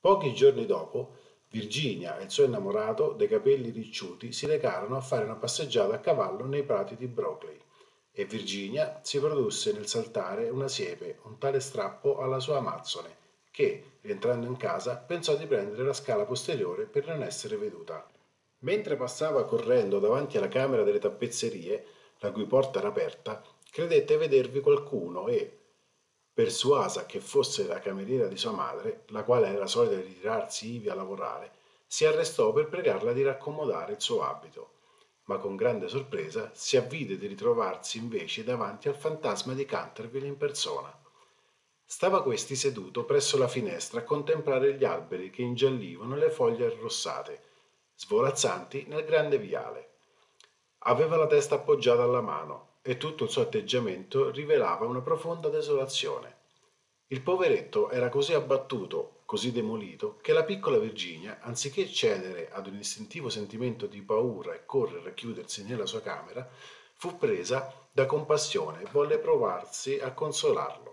Pochi giorni dopo, Virginia e il suo innamorato, dai capelli ricciuti, si recarono a fare una passeggiata a cavallo nei prati di Brockley e Virginia si produsse nel saltare una siepe, un tale strappo alla sua amazzone, che, rientrando in casa, pensò di prendere la scala posteriore per non essere veduta. Mentre passava correndo davanti alla camera delle tappezzerie, la cui porta era aperta, credette vedervi qualcuno e, persuasa che fosse la cameriera di sua madre, la quale era solita ritirarsi ivi a lavorare, si arrestò per pregarla di raccomodare il suo abito, ma con grande sorpresa si avvide di ritrovarsi invece davanti al fantasma di Canterville in persona. Stava questi seduto presso la finestra a contemplare gli alberi che ingiallivano le foglie arrossate, svolazzanti nel grande viale. Aveva la testa appoggiata alla mano e tutto il suo atteggiamento rivelava una profonda desolazione. Il poveretto era così abbattuto, così demolito, che la piccola Virginia, anziché cedere ad un istintivo sentimento di paura e correre a chiudersi nella sua camera, fu presa da compassione e volle provarsi a consolarlo.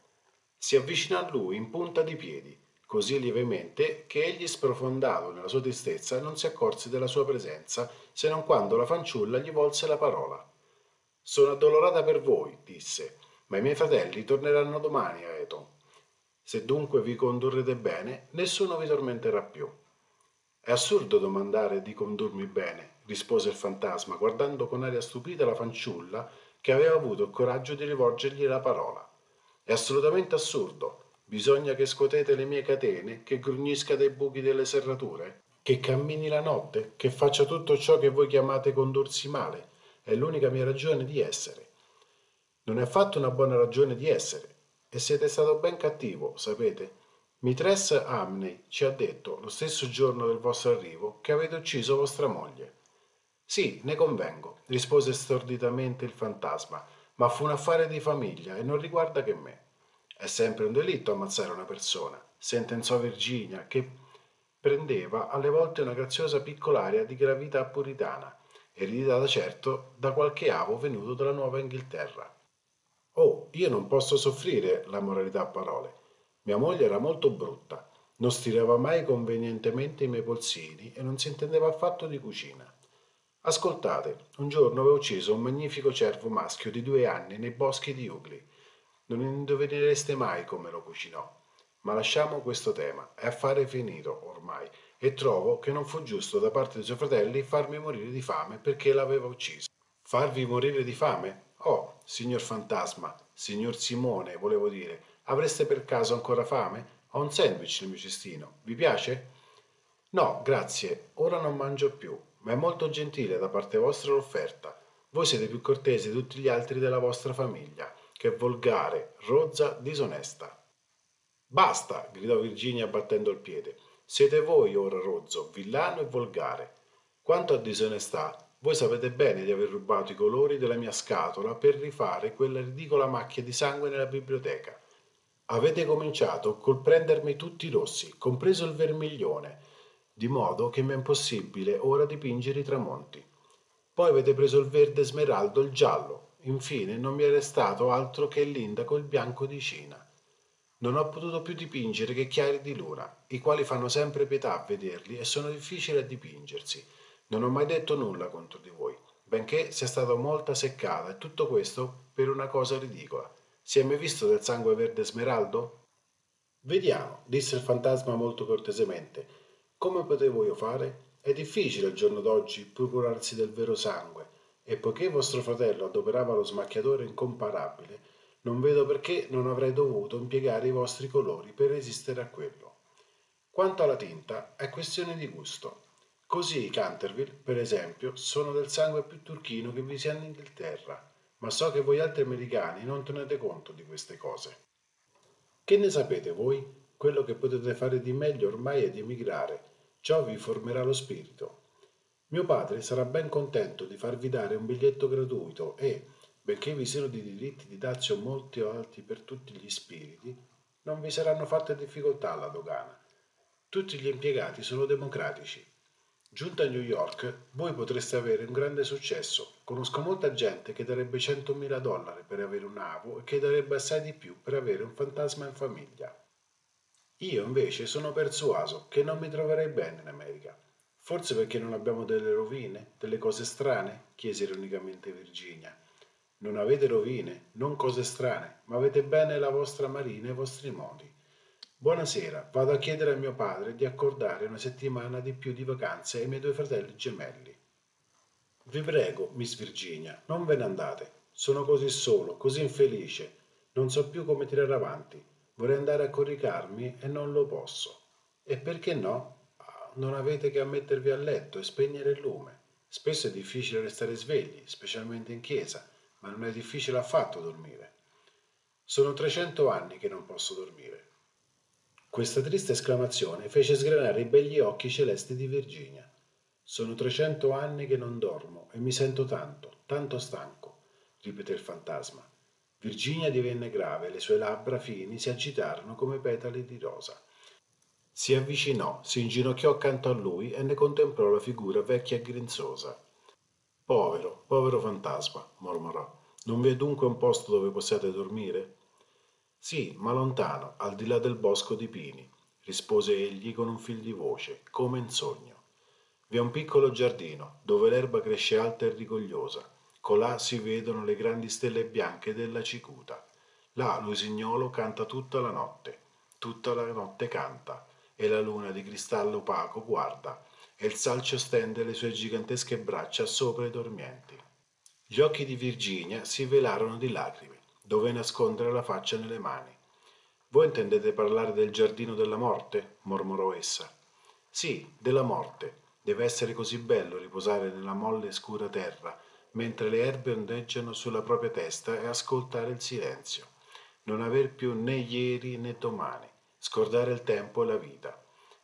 Si avvicinò a lui in punta di piedi, così lievemente che egli, sprofondato nella sua tristezza, non si accorse della sua presenza, se non quando la fanciulla gli volse la parola. Sono addolorata per voi, disse, ma i miei fratelli torneranno domani a Eton. Se dunque vi condurrete bene, nessuno vi tormenterà più. È assurdo domandare di condurmi bene, rispose il fantasma, guardando con aria stupita la fanciulla che aveva avuto il coraggio di rivolgergli la parola. È assolutamente assurdo. Bisogna che scuotete le mie catene, che grugnisca dai buchi delle serrature, che cammini la notte, che faccia tutto ciò che voi chiamate condursi male. È l'unica mia ragione di essere. Non è affatto una buona ragione di essere, e siete stato ben cattivo, sapete. Mistress Amney ci ha detto, lo stesso giorno del vostro arrivo, che avete ucciso vostra moglie. Sì, ne convengo, rispose storditamente il fantasma, ma fu un affare di famiglia e non riguarda che me. È sempre un delitto ammazzare una persona, sentenziò Virginia, che prendeva alle volte una graziosa piccolaria di gravità puritana, ereditata certo da qualche avo venuto dalla Nuova Inghilterra. Oh, io non posso soffrire la moralità a parole. Mia moglie era molto brutta, non stirava mai convenientemente i miei polsini e non si intendeva affatto di cucina. Ascoltate, un giorno avevo ucciso un magnifico cervo maschio di 2 anni nei boschi di Ugly. Non indovinereste mai come lo cucinò. Ma lasciamo questo tema, è affare finito ormai, e trovo che non fu giusto da parte dei suoi fratelli farmi morire di fame perché l'aveva ucciso. Farvi morire di fame? Oh, signor fantasma, signor Simone, volevo dire, avreste per caso ancora fame? Ho un sandwich nel mio cestino, vi piace? No, grazie, ora non mangio più, ma è molto gentile da parte vostra l'offerta. Voi siete più cortesi di tutti gli altri della vostra famiglia, che è volgare, rozza, disonesta. Basta, gridò Virginia battendo il piede. Siete voi ora rozzo, villano e volgare. Quanto a disonestà, voi sapete bene di aver rubato i colori della mia scatola per rifare quella ridicola macchia di sangue nella biblioteca. Avete cominciato col prendermi tutti i rossi, compreso il vermiglione, di modo che mi è impossibile ora dipingere i tramonti. Poi avete preso il verde smeraldo e il giallo. Infine non mi è restato altro che l'indaco e il bianco di Cina. Non ho potuto più dipingere che chiari di luna, i quali fanno sempre pietà a vederli e sono difficili a dipingersi. Non ho mai detto nulla contro di voi, benché sia stata molta seccata e tutto questo per una cosa ridicola. Si è mai visto del sangue verde smeraldo? Vediamo, disse il fantasma molto cortesemente. Come potevo io fare? È difficile al giorno d'oggi procurarsi del vero sangue, e poiché vostro fratello adoperava lo smacchiatore incomparabile, non vedo perché non avrei dovuto impiegare i vostri colori per resistere a quello. Quanto alla tinta, è questione di gusto. Così i Canterville, per esempio, sono del sangue più turchino che vi sia in Inghilterra, ma so che voi altri americani non tenete conto di queste cose. Che ne sapete voi? Quello che potete fare di meglio ormai è di emigrare. Ciò vi formerà lo spirito. Mio padre sarà ben contento di farvi dare un biglietto gratuito e, benché vi siano dei diritti di dazio molto alti per tutti gli spiriti, non vi saranno fatte difficoltà alla dogana. Tutti gli impiegati sono democratici. Giunta a New York, voi potreste avere un grande successo. Conosco molta gente che darebbe 100.000 dollari per avere un avo e che darebbe assai di più per avere un fantasma in famiglia. Io invece sono persuaso che non mi troverei bene in America. Forse perché non abbiamo delle rovine, delle cose strane? Chiese ironicamente Virginia. Non avete rovine, non cose strane, ma avete bene la vostra marina e i vostri modi. Buonasera, vado a chiedere a mio padre di accordare una settimana di più di vacanze ai miei due fratelli gemelli. Vi prego, Miss Virginia, non ve ne andate. Sono così solo, così infelice. Non so più come tirare avanti. Vorrei andare a coricarmi e non lo posso. E perché no? Non avete che a mettervi a letto e spegnere il lume. Spesso è difficile restare svegli, specialmente in chiesa, ma non è difficile affatto dormire. Sono 300 anni che non posso dormire. Questa triste esclamazione fece sgranare i begli occhi celesti di Virginia. Sono 300 anni che non dormo e mi sento tanto, tanto stanco, ripeté il fantasma. Virginia divenne grave, le sue labbra fini si agitarono come petali di rosa. Si avvicinò, si inginocchiò accanto a lui e ne contemplò la figura vecchia e grinzosa. Povero, povero fantasma, mormorò. Non vi è dunque un posto dove possiate dormire? Sì, ma lontano, al di là del bosco di pini, rispose egli con un fil di voce, come in sogno. Vi è un piccolo giardino, dove l'erba cresce alta e rigogliosa. Colà si vedono le grandi stelle bianche della cicuta. Là l'usignolo canta tutta la notte canta, e la luna di cristallo opaco guarda, e il salcio stende le sue gigantesche braccia sopra i dormienti. Gli occhi di Virginia si velarono di lacrime, dove nascondere la faccia nelle mani. Voi intendete parlare del giardino della morte? Mormorò essa. Sì, della morte. Deve essere così bello riposare nella molle e scura terra, mentre le erbe ondeggiano sulla propria testa e ascoltare il silenzio. Non aver più né ieri né domani, scordare il tempo e la vita,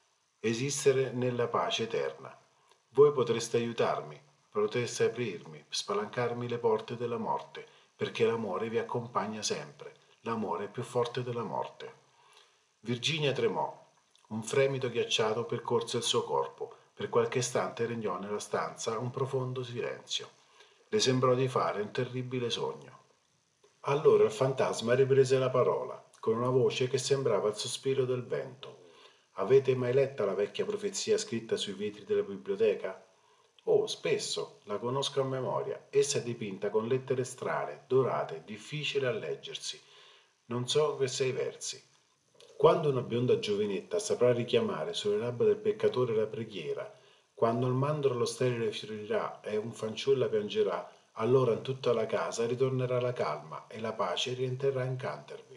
esistere nella pace eterna. Voi potreste aiutarmi, potreste aprirmi, spalancarmi le porte della morte, perché l'amore vi accompagna sempre. L'amore è più forte della morte. Virginia tremò. Un fremito ghiacciato percorse il suo corpo. Per qualche istante regnò nella stanza un profondo silenzio. Le sembrò di fare un terribile sogno. Allora il fantasma riprese la parola, con una voce che sembrava il sospiro del vento. Avete mai letta la vecchia profezia scritta sui vetri della biblioteca? Oh, spesso, la conosco a memoria. Essa è dipinta con lettere strane, dorate, difficili a leggersi. Non so che sei versi. Quando una bionda giovinetta saprà richiamare sulle labbra del peccatore la preghiera, quando il mandorlo sterile fiorirà e un fanciulla piangerà, allora in tutta la casa ritornerà la calma e la pace rientrerà in Canterville.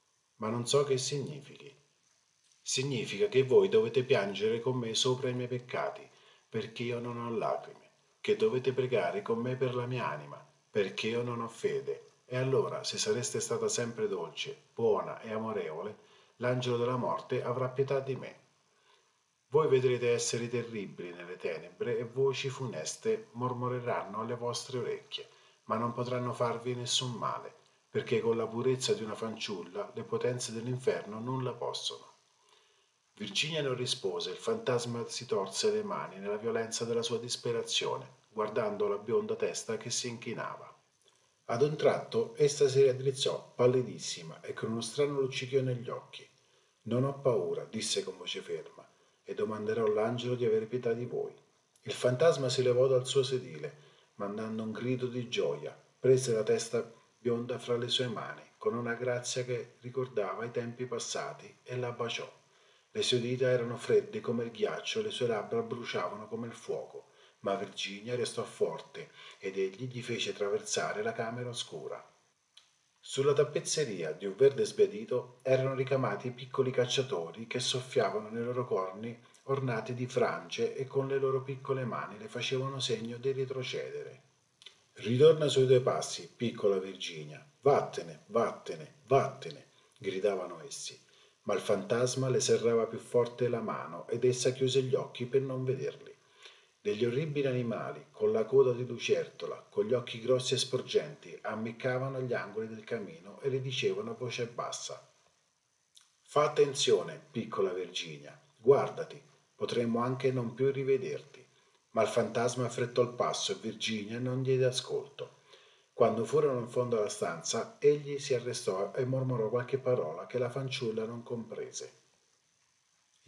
Ma non so che significhi. Significa che voi dovete piangere con me sopra i miei peccati, perché io non ho lacrime, che dovete pregare con me per la mia anima, perché io non ho fede. E allora, se sareste stata sempre dolce, buona e amorevole, l'angelo della morte avrà pietà di me. Voi vedrete esseri terribili nelle tenebre e voci funeste mormoreranno alle vostre orecchie, ma non potranno farvi nessun male, perché con la purezza di una fanciulla le potenze dell'inferno nulla possono. Virginia non rispose, il fantasma si torse le mani nella violenza della sua disperazione, guardando la bionda testa che si inchinava. Ad un tratto essa si raddrizzò, pallidissima e con uno strano luccichio negli occhi. Non ho paura, disse con voce ferma, e domanderò all'angelo di avere pietà di voi. Il fantasma si levò dal suo sedile, mandando un grido di gioia, prese la testa bionda fra le sue mani, con una grazia che ricordava i tempi passati, e la baciò. Le sue dita erano fredde come il ghiaccio, le sue labbra bruciavano come il fuoco, ma Virginia restò forte ed egli gli fece traversare la camera oscura. Sulla tappezzeria di un verde sbiadito erano ricamati piccoli cacciatori che soffiavano nei loro corni ornati di frange e con le loro piccole mani le facevano segno di retrocedere. Ritorna sui tuoi passi, piccola Virginia. Vattene, vattene, vattene, gridavano essi. Ma il fantasma le serrava più forte la mano ed essa chiuse gli occhi per non vederli. Degli orribili animali, con la coda di lucertola, con gli occhi grossi e sporgenti, ammiccavano agli angoli del camino e le dicevano a voce bassa: Fa attenzione, piccola Virginia, guardati, potremmo anche non più rivederti. Ma il fantasma affrettò il passo e Virginia non diede ascolto. Quando furono in fondo alla stanza, egli si arrestò e mormorò qualche parola che la fanciulla non comprese.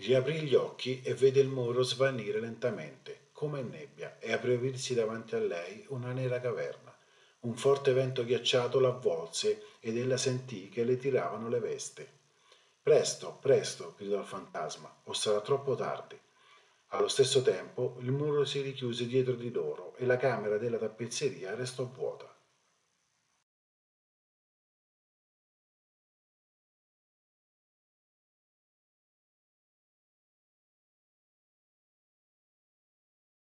Riaprì gli occhi e vede il muro svanire lentamente, come nebbia, e aprirsi davanti a lei una nera caverna. Un forte vento ghiacciato l'avvolse ed ella sentì che le tiravano le vesti. Presto, presto, gridò il fantasma, o sarà troppo tardi. Allo stesso tempo il muro si richiuse dietro di loro e la camera della tappezzeria restò vuota.